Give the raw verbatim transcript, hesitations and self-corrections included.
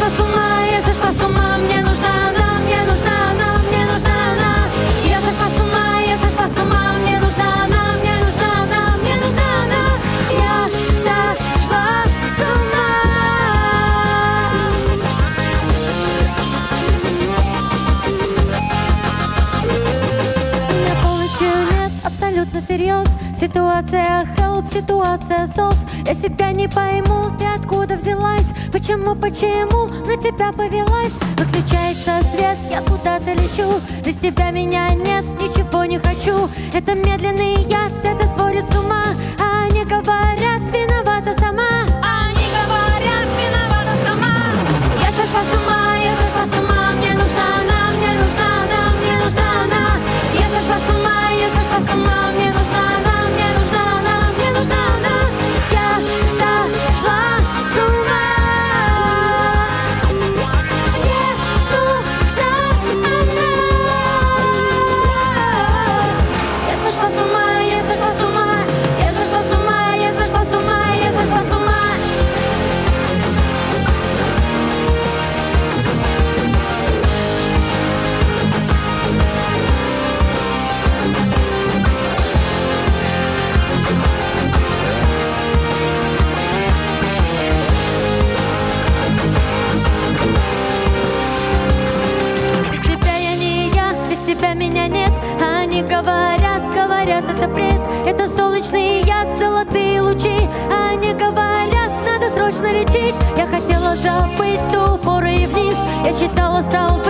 сошла с ума, я сошла с ума, мне нужна она, мне нужна она, мне нужна она. Я сошла с ума, я сошла с ума, мне нужна она, мне нужна она, мне нужна она. Я сошла с ума. Меня полностью нет, абсолютно всерьез. Ситуация help, ситуация сос. Я себя не пойму, ты откуда взялась? Почему, почему на тебя повелась? Выключается свет, я куда-то лечу. Без тебя меня нет, ничего не хочу. Это медленный яд, это сводит с ума. А они говорят, виновата сама. Они говорят, виновата сама. Я сошла с ума, я сошла с ума. Мне нужна она, мне нужна она, мне нужна она. Я сошла с ума, я сошла с ума. Мне нужна она, мне нужна она, мне нужна она. Я сошла с ума. Мне нужна она. Я сошла с ума, я сошла с ума. Я сошла с ума, я сошла с ума, я сошла с ума. Без тебя я не я, без тебя меня нет. Они говорят, говорят, это бред. Это солнечный яд, золотые лучи. Они говорят, надо срочно лечить. Я хотела забыть ту пору и вниз. Я считала столбы.